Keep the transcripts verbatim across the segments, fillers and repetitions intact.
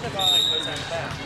the ball and goes out of bounds.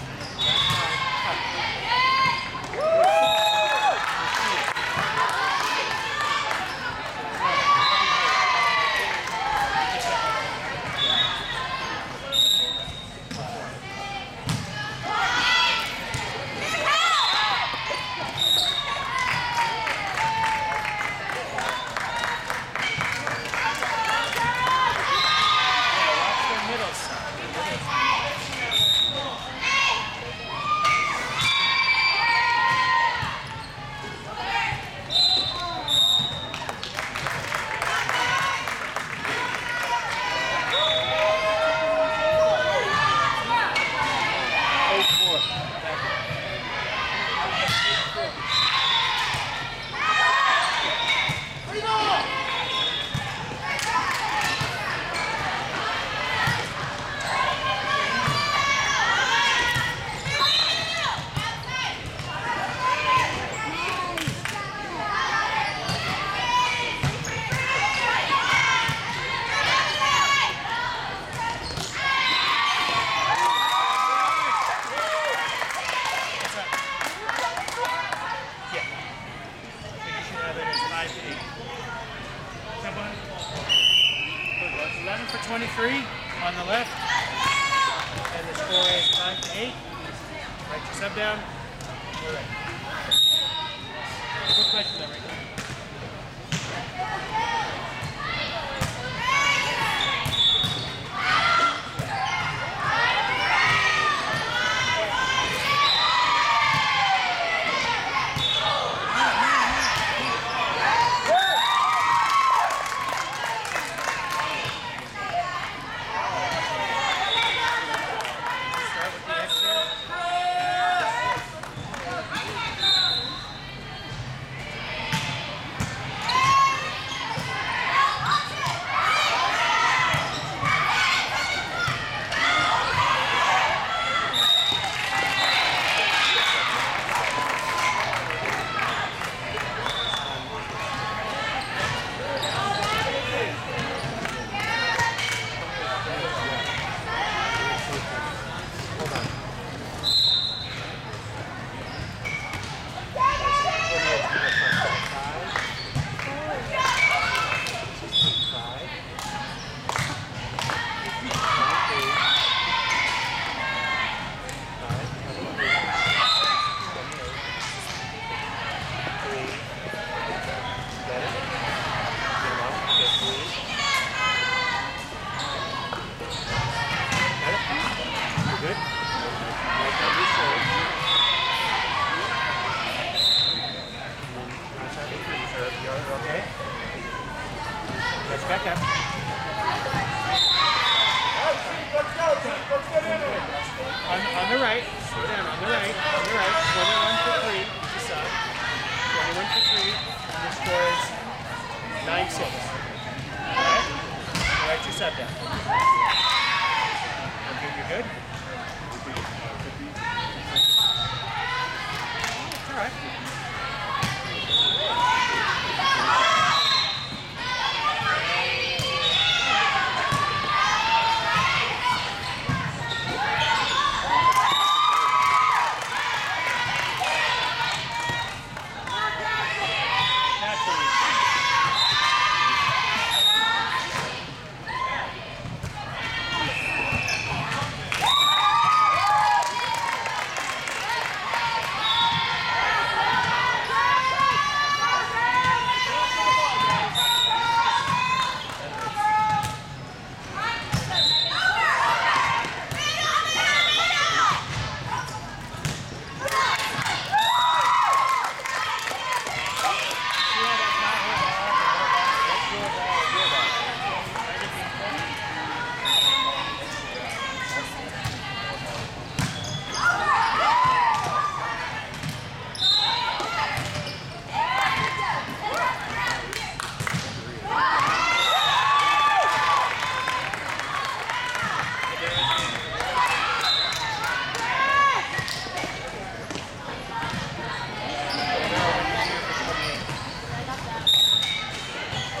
eleven for twenty-three on the left, and the score is five to eight. Write your sub down. All right. Quick question though, right there. Back up. On, on the right, slow down, on the right, on the right, twenty-one for three, each side. twenty-one for three, and your score is nine six. Alright? Write your sub down. Okay, you're good? Alright.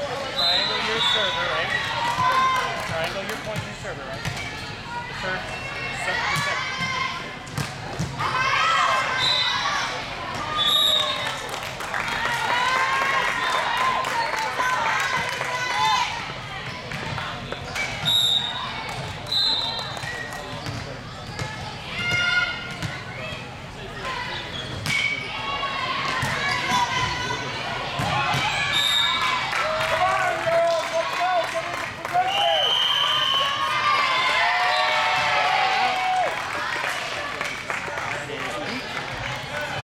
Triangle your server, right? Triangle your point in your server, right? The first.